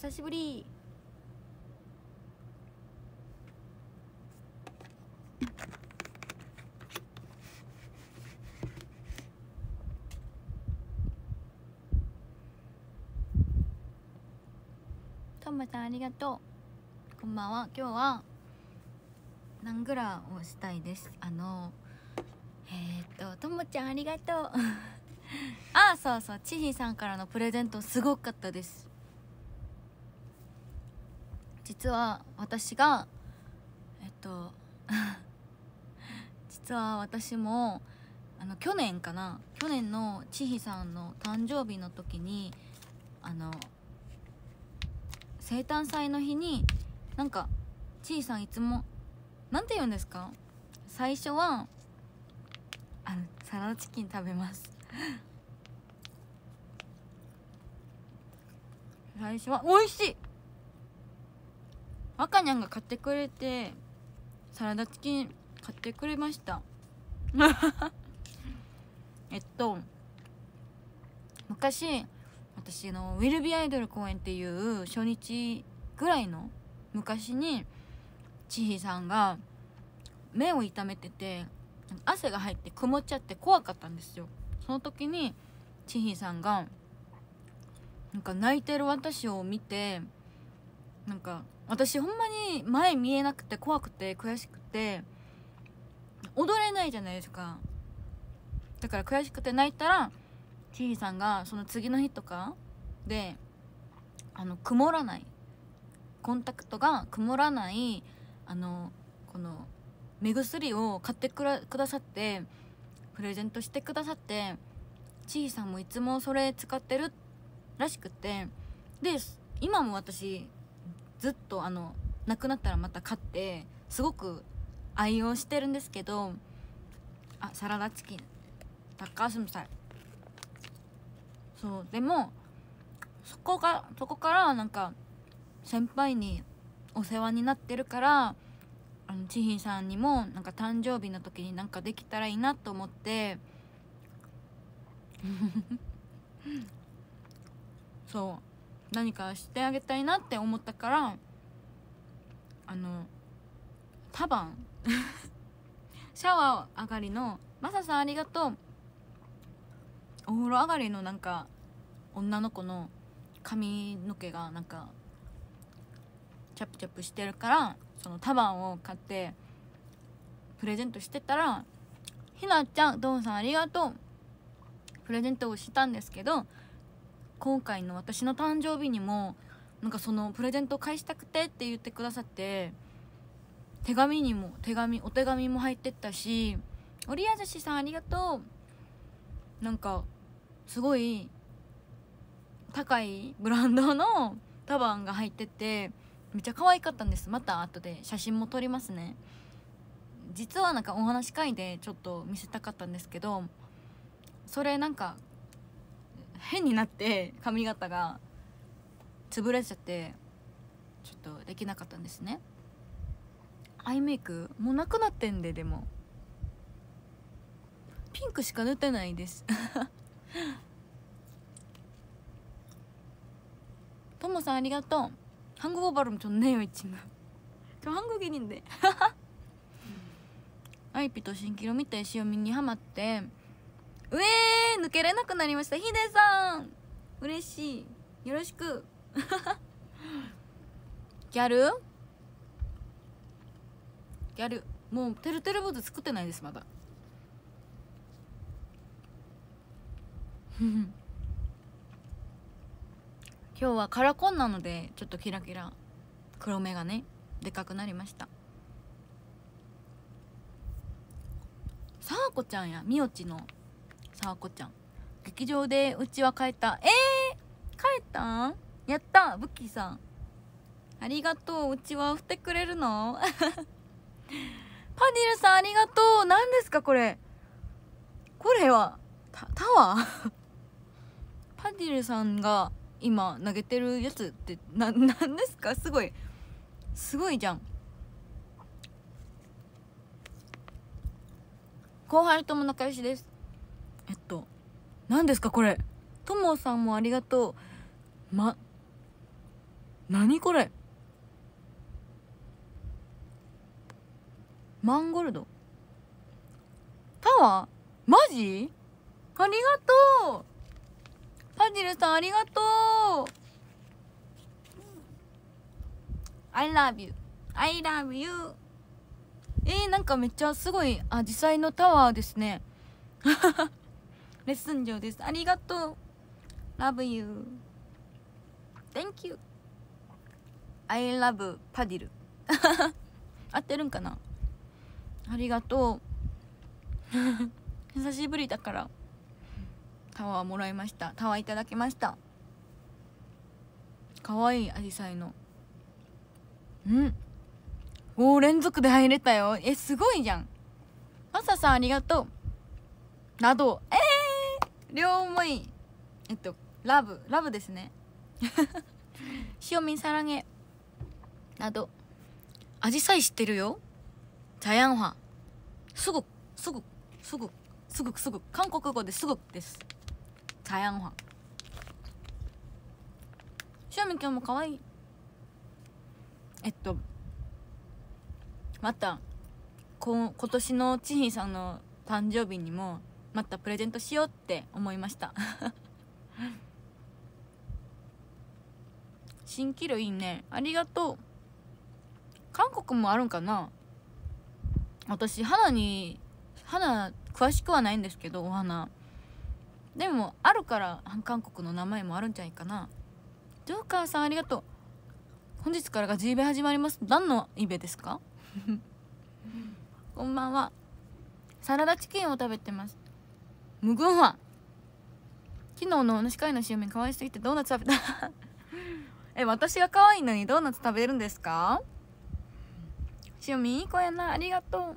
久しぶり。ともさんありがとう。こんばんは。今日はナングラをしたいです。ともちゃんありがとうあ、そうそう、ちひさんからのプレゼントすごかったです。実は私が実は私も去年のちひさんの誕生日の時に生誕祭の日になんかちひさんいつもなんて言うんですか、最初はサラダチキン食べます最初は美味しい、若にゃんが買ってくれてサラダチキン買ってくれました昔私のウィルビーアイドル公演っていう初日ぐらいの昔にちひさんが目を痛めてて汗が入って曇っちゃって怖かったんですよ。その時にちひさんがなんか泣いてる私を見て、なんか私ほんまに前見えなくて怖くて悔しくて踊れないじゃないですか。だから悔しくて泣いたらちひさんがその次の日とかで曇らないコンタクトが曇らないこの目薬を買ってくださってプレゼントしてくださって、ちひさんもいつもそれ使ってるらしくて、で今も私ずっとなくなったらまた買ってすごく愛用してるんですけど、サラダチキン닭가슴살そう、でもそこからなんか先輩にお世話になってるからちひさんにもなんか誕生日の時になんかできたらいいなと思ってそう何かしてあげたいなって思ったから束シャワー上がりのマサさんありがとう。お風呂上がりのなんか女の子の髪の毛がなんかチャプチャプしてるからその束を買ってプレゼントしてたら、ひなちゃんドンさんありがとうプレゼントをしたんですけど、今回の私の誕生日にもなんかそのプレゼントを返したくてって言ってくださって、お手紙も入ってったし、おりやずしさんありがとう。なんかすごい高いブランドの束が入っててめっちゃ可愛かったんです。また後で写真も撮りますね。実はなんかお話し会でちょっと見せたかったんですけど、それなんか変になって髪型が潰れちゃってちょっとできなかったんですね。アイメイクもうなくなってんで、でもピンクしか塗ってないですともさんありがとう。한국어 발음 좋네요 이 친구. 저 한국인인데. 아이피도 신기로 밑에 시오밍이 하마때 왜抜けれなくなりました。ヒデさん嬉しい、よろしくギャルもうてるてる坊主作ってないですまだ今日はカラコンなのでちょっとキラキラ黒目がねでかくなりました。さわこちゃんやみおちのさわこちゃん、劇場でうちは帰った。帰ったんやった。ブッキーさんありがとう。うちは振ってくれるのパディルさんありがとう。何ですかこれはタワーパディルさんが今投げてるやつって何ですか。すごいじゃん。後輩とも仲良しです。何ですかこれ。ともさんもありがとう。 何これ、マンゴルドタワー、マジありがとうパジルさん、ありがとう。 I love you I love you。 なんかめっちゃすごいアジサイのタワーですねレッスン上です。ありがとう。 Love you Thank you I love パディル合ってるんかな。ありがとう久しぶりだからタワーもらいました。タワーいただきました。かわいいアジサイのおー、連続で入れたよ。すごいじゃん。マサさんありがとう。など両思いラブですねしおみんさらげなど。アジサイ知ってるよ。ジャヤンファすぐ韓国語ですぐです。ジャヤンファしおみん今日もかわいい。また今年のちひさんの誕生日にもまたプレゼントしようって思いました新キロいいね、ありがとう。韓国もあるんかな。私花詳しくはないんですけど、お花でもあるから韓国の名前もあるんじゃないかな。ジョーカーさんありがとう。本日からが G ベ始まります。何のイベですかこんばんは。サラダチキンを食べてます。無群は昨日の司会のしおみ可愛すぎてドーナツ食べた私が可愛いのにドーナツ食べるんですか。しおみいい子やな、ありがと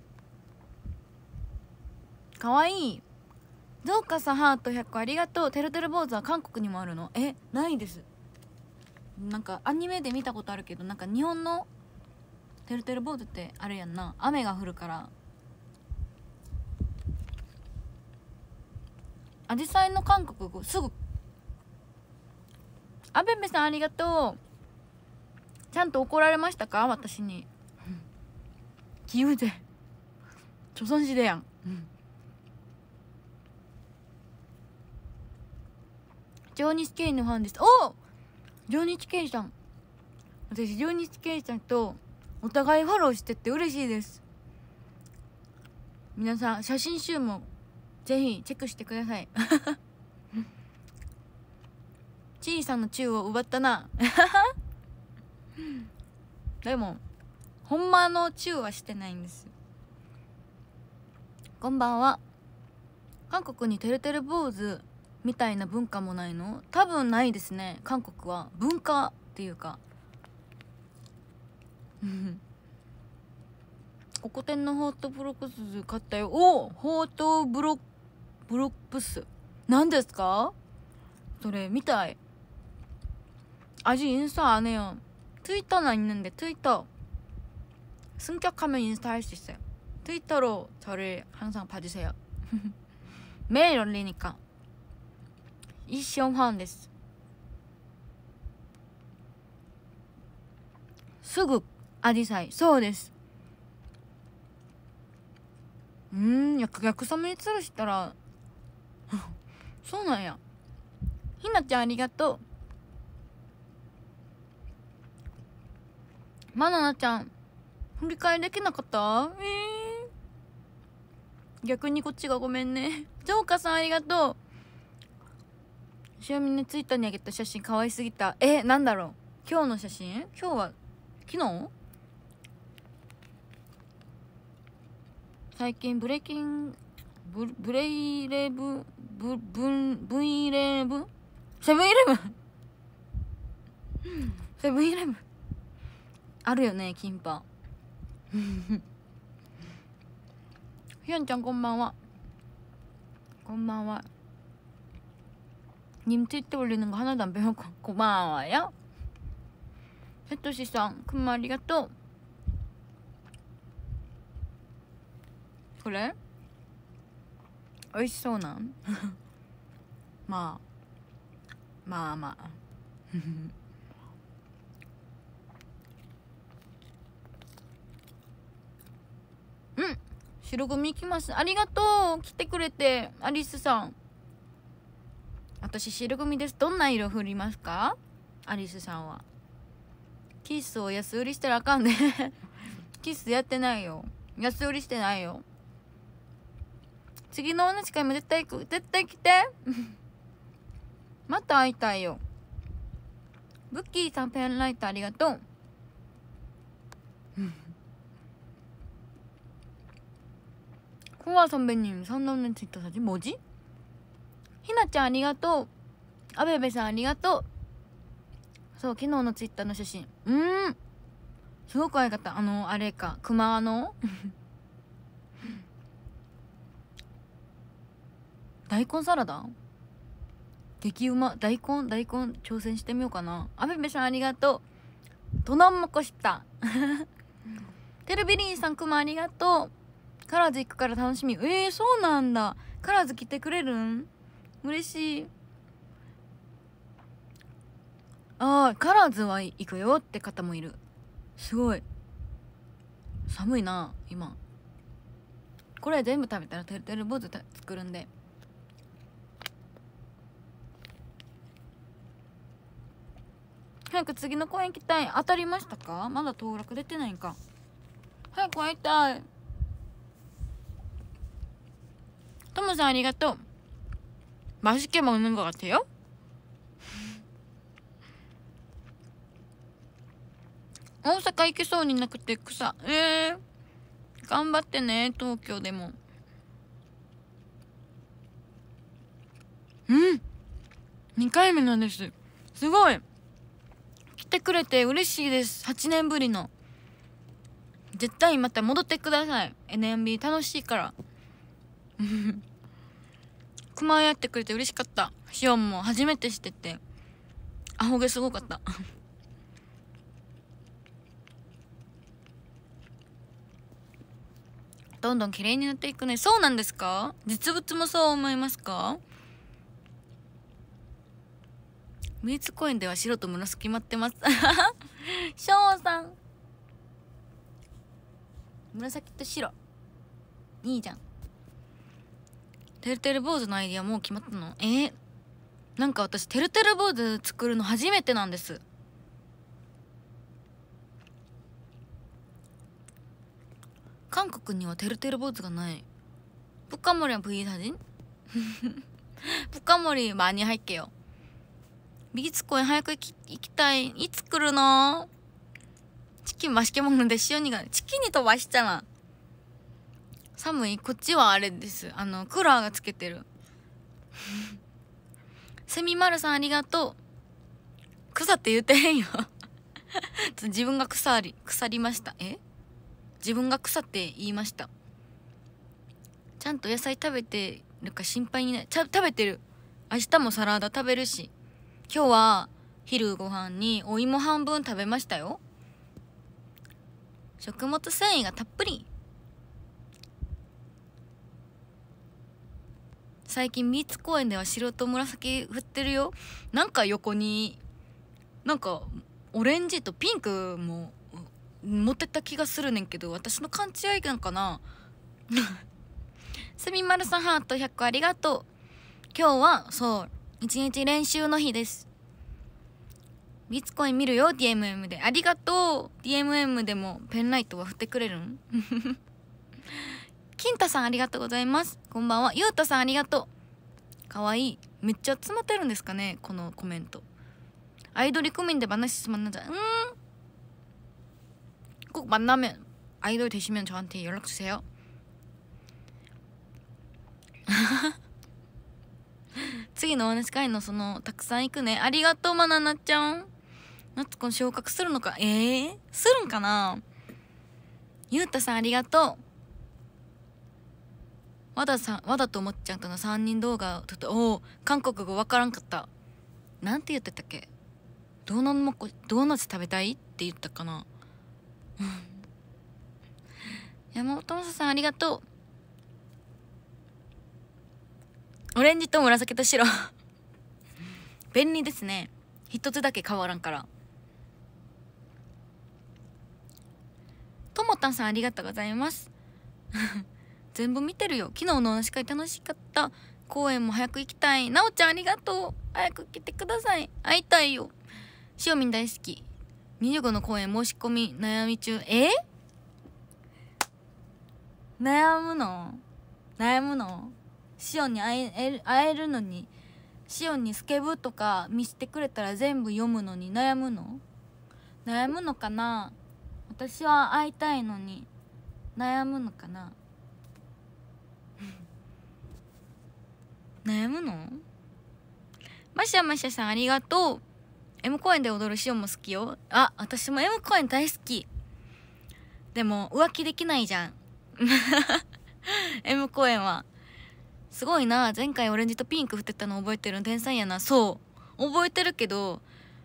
う。可愛い。ゾウカさんハート100個ありがとう。てるてる坊主は韓国にもあるの？ないです。なんかアニメで見たことあるけど、なんか日本のてるてる坊主ってあれやんな、雨が降るからアジサイの韓国語すぐ。あべべさんありがとう。ちゃんと怒られましたか、私に。기우제 조선시대やん。上日圭のファンです。お上日圭さん、私上日圭さんとお互いフォローしてって嬉しいです。皆さん写真集もぜひチェックしてくださいちいさんのチューを奪ったなでもほんまのチューはしてないんです。こんばんは。韓国にてるてる坊主みたいな文化もないの？多分ないですね。韓国は文化っていうかココテンのホートブロックス買ったよ。ホートブロックス何ですかそれ？見たい。아직 인스타 안 해요. 트위터는 있는데 트위터 승격하면 인스타 할 수 있어요. 트위터로 저를 항상 봐주세요. 매일 올리니까. 이시험화원です. 수국 아지사이 そうです. 逆さまに吊るしたらそうなんや。ひなちゃんありがとう。まななちゃん振り返りできなかった？逆にこっちがごめんね。ジョーカさんありがとう。しおみねツイッターにあげた写真可愛すぎた。なんだろう、今日の写真？今日は昨日？最近ブレイレブブイレブセブンイレブンセブンイレブンあるよね、キンパひよんちゃんこんばんは。こんばんは。님 트위터 올리는 거 하나도 안 배웠고 고마워요. 세토시상 큰 말 아리가또. 그래? 美味しそうなんまあ白組行きます。ありがとう、来てくれて。アリスさん、私白組です。どんな色振りますか？アリスさんは。キスを安売りしたらあかんねキスやってないよ、安売りしてないよ。次のお話会も絶対行く。絶対来てまた会いたいよ。ブッキーさん、ペンライトありがとう코아선배님 선 넘는 트위터 사진 뭐지? 희나짱 ありがとう。アベベさんありがとう。そう、昨日のツイッターの写真、すごく可愛かった。あれか、熊の大根サラダ激うま。大根挑戦してみようかな。アベベさんありがとう。トナンモコしたテルビリンさん、クマありがとう。カラーズ行くから楽しみ。そうなんだ。カラーズ来てくれるん？嬉しい。カラーズは行くよって方もいる。すごい寒いな今。これ全部食べたらてるてる坊主作るんで。早く次の公園行きたい。当たりましたか？まだ登録出てないんか。早く会いたい。トムさんありがとう。맛있게 먹는 것 같아요?大阪行けそうになくて草。頑張ってね、東京でも。2回目なんです。すごい来てくれて嬉しいです。8年ぶりの。絶対また戻ってください。 NMB 楽しいから熊やってくれて嬉しかった。シオンも初めてしててアホ毛すごかったどんどん綺麗になっていくね。そうなんですか？実物もそう思いますか？美術公園では白と紫決まってますショウさん、紫と白いいじゃん。てるてる坊主のアイディアもう決まったの？なんか私てるてる坊主作るの初めてなんです。韓国にはてるてる坊主がない。북한머리랑 V 사진? 북한머리 많이 할게요. 미츠코에 早く行きたい。いつ来るの？チキン맛있게 먹는데 시연이가チキンにと맛있잖아。寒い。こっちはあれです。クーラーがつけてるセミマルさんありがとう。草って言ってへんよ自分が腐りました。自分が草って言いました。ちゃんと野菜食べてるか心配にない。食べてる。明日もサラダ食べるし、今日は昼ご飯にお芋半分食べましたよ。食物繊維がたっぷり。最近ミーツ公園では白と紫振ってるよ。なんか横になんかオレンジとピンクも持ってった気がするねんけど、私の勘違いなんかなすみまるさんハート100個ありがとう。今日はそう一日練習の日です。ビーツコイン見るよ DMM で。ありがとう。 DMM でもペンライトは振ってくれるん金太さんありがとうございます。こんばんは。ゆうたさんありがとう。かわいい。めっちゃ詰まってるんですかねこのコメント。アイドル고민で話만나자。꼭 만나면 아이돌 되시면 저한테 연락 주세요.次のお話会のたくさん行くね。ありがとうまななちゃん。夏子昇格するのか。するんかな。ゆうたさんありがとう。和田ともっちゃんとの3人動画を撮って、韓国語わからんかった。なんて言ってたっけ。ドーナツ食べたいって言ったかな山本まささんありがとう。オレンジと紫と白便利ですね。一つだけ変わらんから。ともたんさんありがとうございます全部見てるよ。昨日のお話し会楽しかった。公演も早く行きたい。なおちゃんありがとう。早く来てください。会いたいよ。しおみん大好き。25の公演申し込み悩み中。悩むのしおんに会えるのに、しおんにスケブとか見せてくれたら全部読むのに悩むのかな。私は会いたいのに悩むのかな。悩むの。マシャマシャさんありがとう。 M 公園で踊るしおんも好きよ。あ、私も M 公園大好き。でも浮気できないじゃんM 公園はすごいな。前回オレンジとピンク振ってたの覚えてるの天才やな。そう覚えてるけど、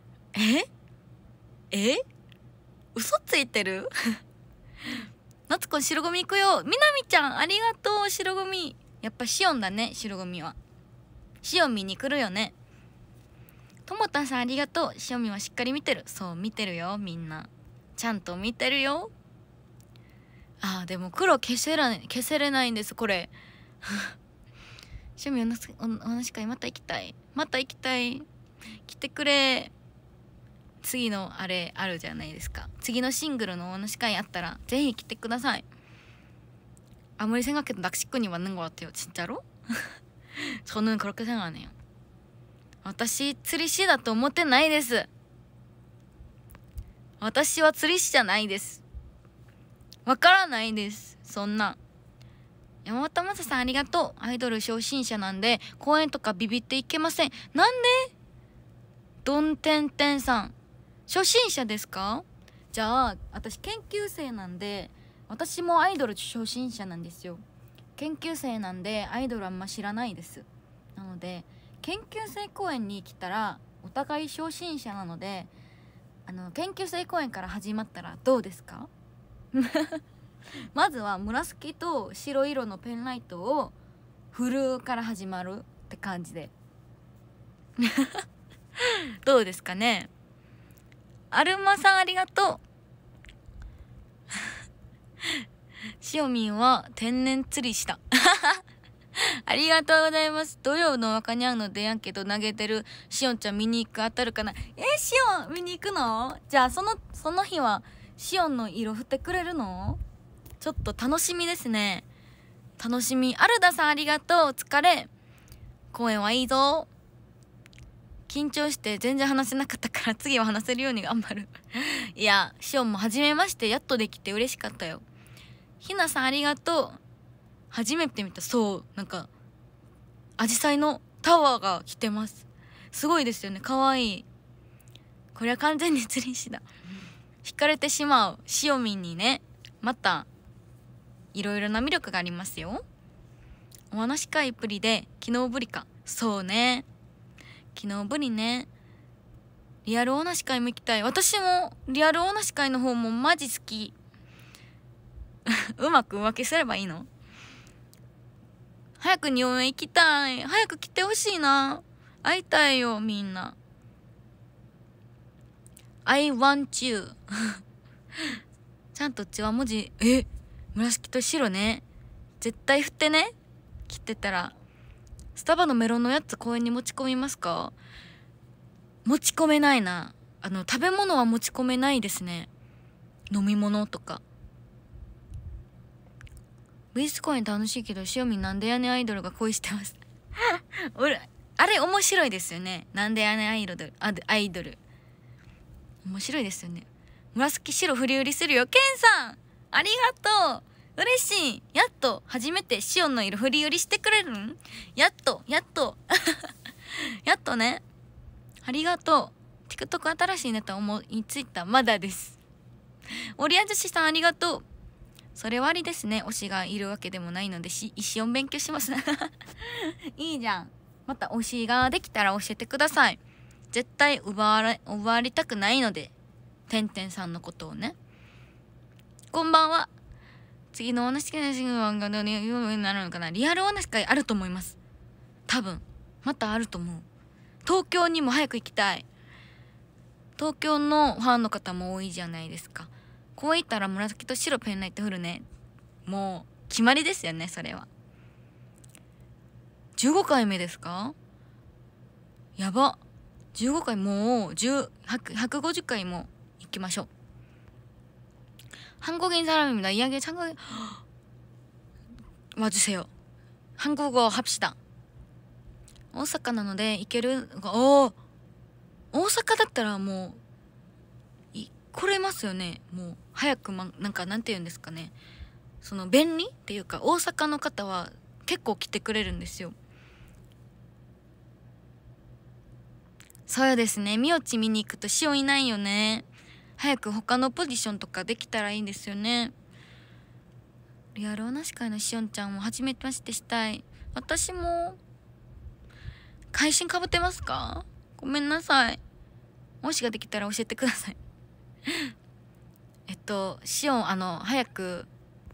嘘ついてる夏子白組行くよ。みなみちゃんありがとう。白組やっぱしおんだね。白組はしおん見に来るよね。ともたんさんありがとう。しおみはしっかり見てる。そう見てるよ。みんなちゃんと見てるよ。でも黒消せれないんですこれしおみお話会また行きたい。来てくれ。次のあれあるじゃないですか。次のシングルのお話会あったらぜひ来てください。아무리 생각해도 낚시꾼이 맞는 것 같아요. 진짜로? 저는 그렇게 생각 안 해요. 私釣り師だと思ってないです。私は釣り師じゃないです。わからないです。そんな。山本昌さんありがとう。アイドル初心者なんで公演とかビビっていけません。なんで？どんてんてんさん初心者ですか？じゃあ私研究生なんで、私もアイドル初心者なんですよ。研究生なんでアイドルあんま知らないです。なので研究生公演に来たらお互い初心者なので、研究生公演から始まったらどうですか？まずは紫と白色のペンライトを振るから始まるって感じでどうですかね。アルマさんありがとうしおみんは天然釣りしたありがとうございます。土曜の若にゃんの出やんけど投げてるしおんちゃん見に行く。当たるかな。しおん見に行くの？じゃあその日はしおんの色振ってくれるの？ちょっと楽しみですね。楽しみ。アルダさんありがとう。お疲れ。公演はいいぞ。緊張して全然話せなかったから次は話せるように頑張るいや、しおんも初めまして、やっとできて嬉しかったよ。ひなさんありがとう。初めて見た。そう、なんかアジサイのタワーが来てます。すごいですよね。かわいい。これは完全に釣り師だ。惹かれてしまうしおみんにね。またいろいろな魅力がありますよ。お話会プリで昨日ぶりか。そうね、昨日ぶりね。リアルお話会も行きたい。私もリアルお話会の方もマジ好きうまく浮気すればいいの？早く日本へ行きたい。早く来てほしいな。会いたいよみんな。 I want you ちゃんとうちは文字紫と白ね。絶対振ってね。切ってたらスタバのメロンのやつ公園に持ち込みますか？持ち込めないな。食べ物は持ち込めないですね。飲み物とか。ブイス公演楽しいけどしおみんなんでやねんアイドルが恋してます俺あれ面白いですよね。なんでやねんアイドル面白いですよね。紫白振り売りするよ。ケンさんありがとう。嬉しい。やっと初めてシオンの色振り売りしてくれるん？やっとやっとね。ありがとう。TikTok 新しいネタ思いついた。まだです。オリア女子さんありがとう。それはありですね。推しがいるわけでもないので一音勉強しますいいじゃん。また推しができたら教えてください。絶対奪われたくないので、てんてんさんのことをね。こんばんは。次のお話会のシングルがどういう風になるのかな。リアルお話会あると思います。多分またあると思う。東京にも早く行きたい。東京のファンの方も多いじゃないですか。こう言ったら紫と白ペンライト振るね。も決まりですよね、それは。15回目ですか？やば。15回、もう150回も行きましょう。한국인사람입니다. 이야기 참고 와주세요. 한국어 합시다. 大阪なので行ける。大阪だったらもう来れますよね。もう早くなんかなんて言うんですかね、その便利っていうか、大阪の方は結構来てくれるんですよ。そうですね、みおち見に行くとしおいないよね。早く他のポジションとかできたらいいんですよね。リアルおなし会のしおんちゃんも初めましてしたい。私も。会心かぶってますか？ごめんなさい。もしができたら教えてください。しおん、早く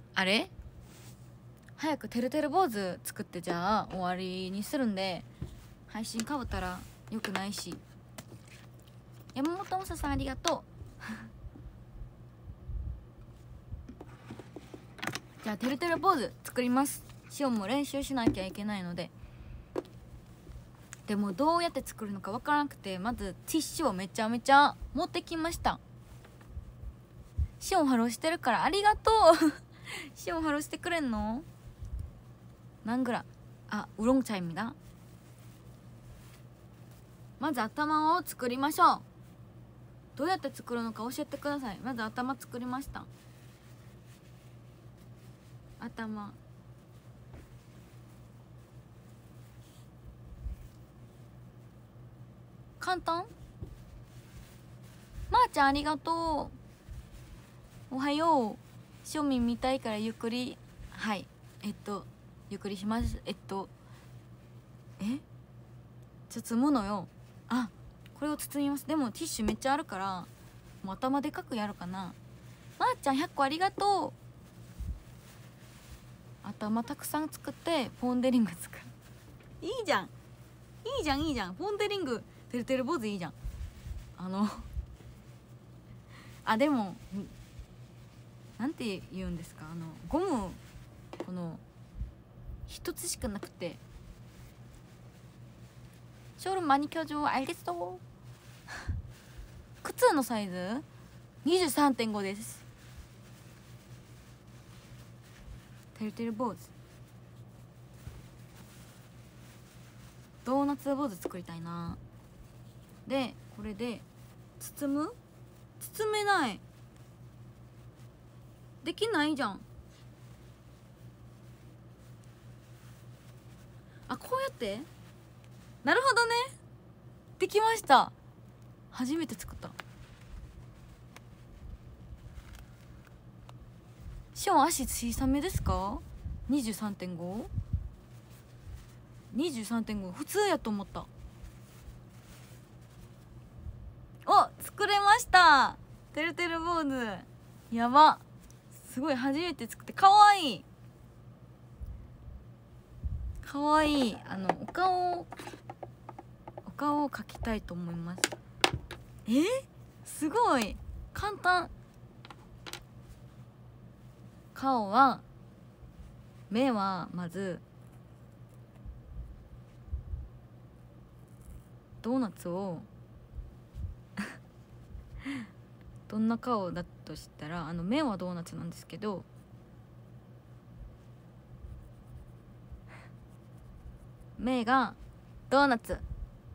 早くてるてる坊主作って、じゃあ終わりにするんで、配信かぶったらよくないし。山本まささんありがとう。じゃあてるてる坊主作ります。しおんも練習しなきゃいけないので。でもどうやって作るのかわからなくて、まずティッシュをめちゃめちゃ持ってきました。シオンハローしてるからありがとう。シオンハローしてくれんの？何グラ？우롱차입니다。まず頭を作りましょう。どうやって作るのか教えてください。まず頭作りました。頭簡単。まーちゃんありがとう。おはよう。庶民見たいからゆっくり。はい、ゆっくりします。包むのよ。これを包みます。でもティッシュめっちゃあるから、もう頭でかくやるかな。まーちゃん100個ありがとう。頭たくさん作ってポンデリング作る。いいじゃんいいじゃんいいじゃん。ポンデリングてるてる坊主いいじゃん。でもなんて言うんですか、ゴムこの一つしかなくて。ショール많이켜줘。알겠어。靴のサイズ 23.5 です。てるてる坊主、ドーナツ坊主作りたいな。でこれで包めない。できないじゃん。こうやって。なるほどね。できました。初めて作った。シオン足小さめですか？ 23.5？ 23.5 普通やと思った。作れました。てるてる坊主やば。すごい、初めて作ってかわいい。かわいい。お顔を描きたいと思います。すごい簡単。顔は、目はまずドーナツをどんな顔だとしたら、目はドーナツなんですけど、目がドーナツ。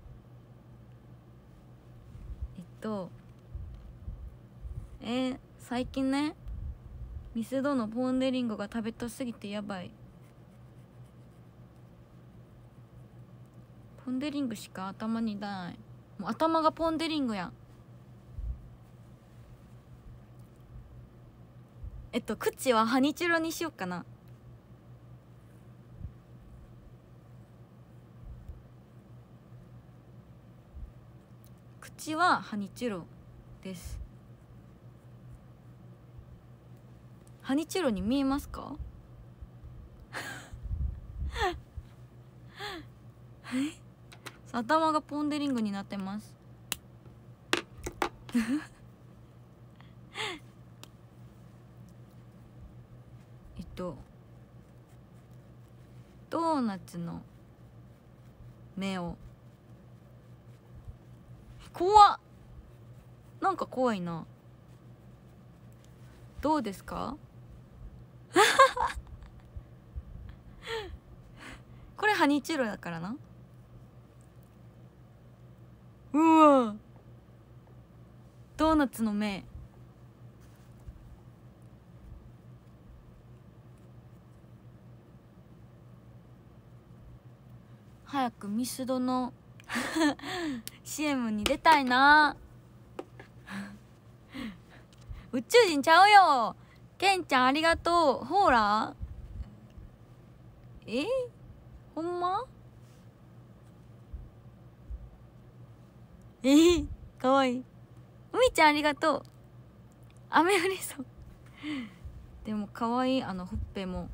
最近ね、ミスドのポン・デ・リングが食べたすぎてやばい。ポン・デ・リングしか頭にない。もう頭がポン・デ・リングやん。口はハニチュロにしようかな。口はハニチュロです。ハニチュロに見えますか？頭がポン・デ・リングになってます。 ドーナツの目を。怖っ、なんか怖いな。どうですか？これハニチュロだからな。うわ、ドーナツの目。早くミスドのCM に出たいな。宇宙人ちゃうよ。ケンちゃんありがとう。ほら、ほんま？かわいい。うみちゃんありがとう。雨降りそう。でもかわいい、ほっぺも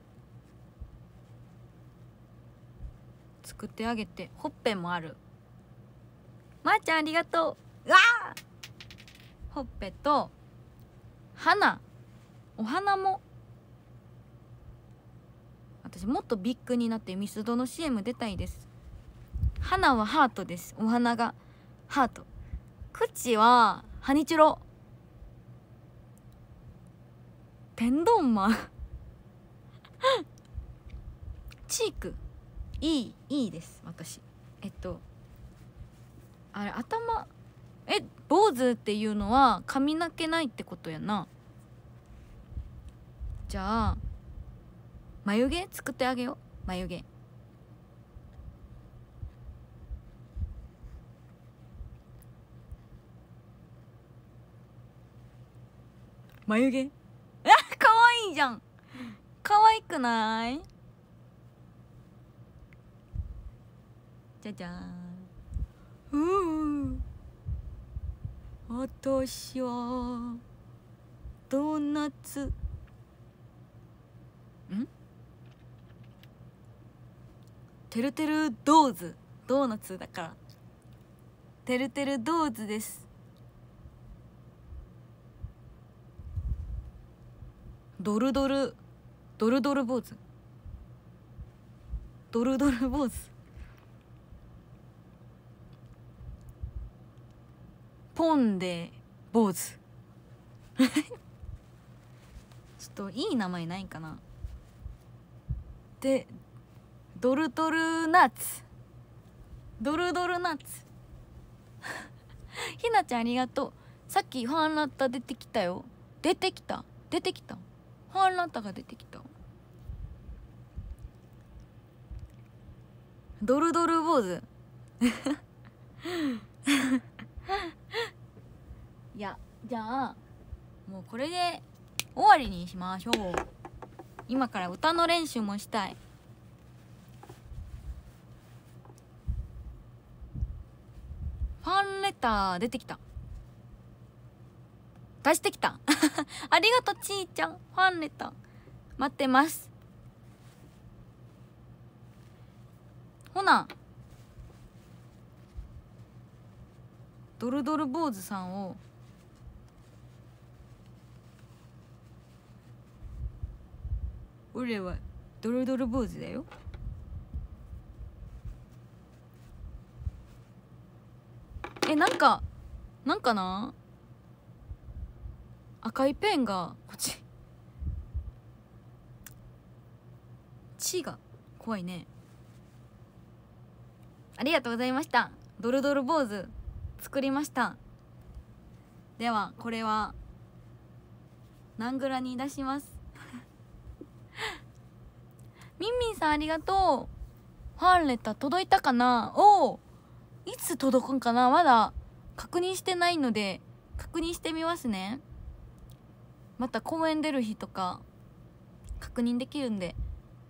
作ってあげて。ほっぺもある。まーちゃんありがとう。うわー、ほっぺと花、お花も。私もっとビッグになってミスドの CM 出たいです。花はハートです。お花がハート。口はハニチュロ。天丼マン。チークいいです。私あれ、頭、坊主っていうのは髪の毛ないってことやな。じゃあ眉毛作ってあげよう。眉毛。眉毛、かわいいじゃん。かわいくない？じゃじゃーん。私はドーナツてるてるドーズ、ドーナツだからてるてるドーズです。ドルドル坊主、ドルドル坊主。ポンデ坊主。ちょっといい名前ないかな。で、ドルドルナッツ、ドルドルナッツ。ひなちゃんありがとう。さっきファンラッタ出てきたよ。出てきたファンラッタが出てきた。ドルドル坊主。いや、じゃあもうこれで終わりにしましょう。今から歌の練習もしたい。ファンレター出てきた。出してきた。ありがとうちーちゃん。ファンレター待ってます。ほな、ドルドル坊主さんを俺はドルドル坊主だよ。なんかな、赤いペンがこっち、血が怖いね。ありがとうございました。ドルドル坊主作りました。ではこれは何グラに出します。みんみんさんありがとう。ファンレター届いたかな。おお、いつ届くんかな。まだ確認してないので確認してみますね。また公演出る日とか確認できるんで。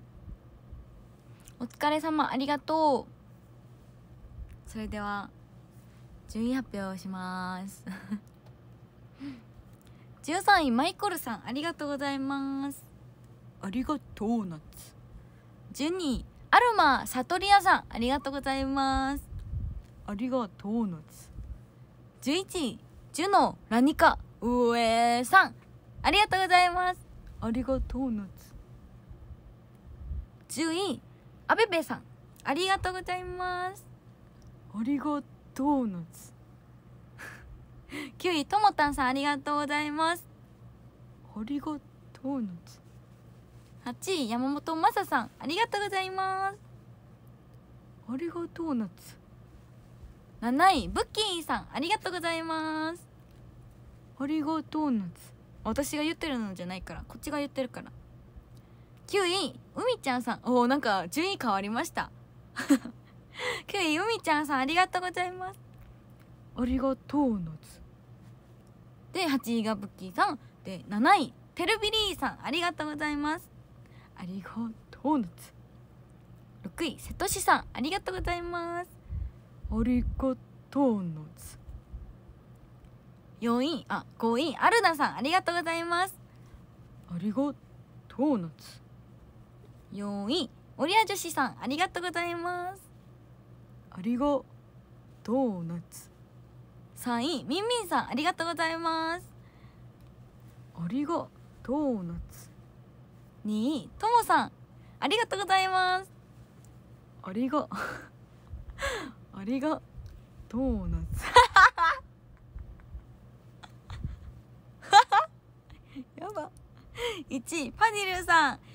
お疲れ様、ありがとう。それでは順位発表します13位マイコルさんありがとうございます。ありがとうナッツ。12位アルマサトリアさんありがとうございます。ありがとうナッツ。11位ジュノラニカウエさんありがとうございます。ありがとうナッツ。10位あべべさんありがとうございます。ありがとうナツ9位ともたんさんありがとうございます。ありがとうナツ。8位山本まささんありがとうございます。ありがとうナツ。7位ブッキーさんありがとうございます。ありがとうナツ。私が言ってるのじゃないから、こっちが言ってるから。9位うみちゃんさん、おお、なんか順位変わりました9位うみちゃんさんありがとうございます。ありがとうナツで、8位がブッキーさんで、7位てるビリーさんありがとうございます。ありがとうナツ。6位瀬戸志さんありがとうございます。ありがとうナツ。5位アルナさんありがとうございます。ありがとうナツ。4位オリア女子さんありがとうございます。ありがとうナツ。3位みんみんさんありがとうございます。ありがとうナツ。2位ともさんありがとうございます。ありがとうナツやば。1位ファディルさん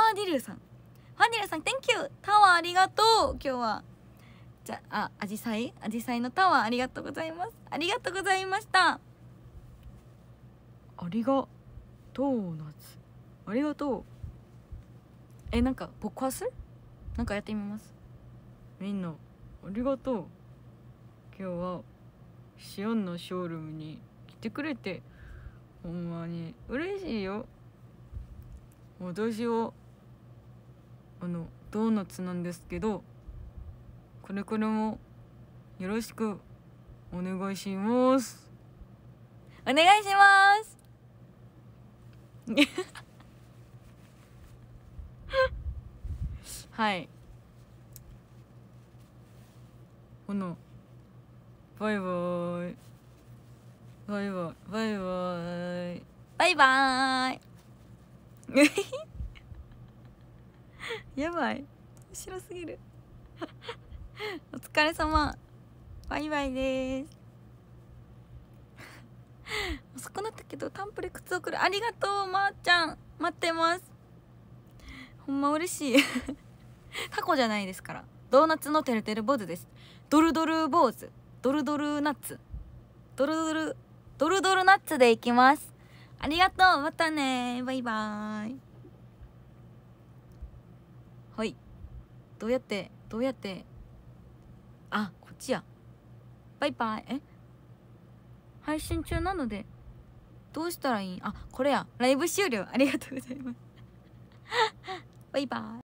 Thank you タワーありがとう。今日はじゃあアジサイのタワーありがとうございます。ありがとうございました。ありがとうナツ。ありがとう。なんか爆破する？なんかやってみます。みんなありがとう。今日はシオンのショールームに来てくれてほんまに嬉しいよ。私はドーナツなんですけど、これからもよろしくお願いします。お願いしますはい、バイバーイバイバイバイバイバイバイやばい、面白すぎるお疲れ様、バイバイです遅くなったけどタンプレ靴送るありがとう。まーちゃん待ってます。ほんま嬉しいタコじゃないですから。ドーナツのてるてる坊主です。ドルドル坊主、ドルドルナッツ、ドルドルナッツでいきます。ありがとう、またね、バイバーイ。はい、どうやってあ、こっちや。バイバイ。配信中なのでどうしたらいい？あ、これや。ライブ終了。ありがとうございますバイバイ。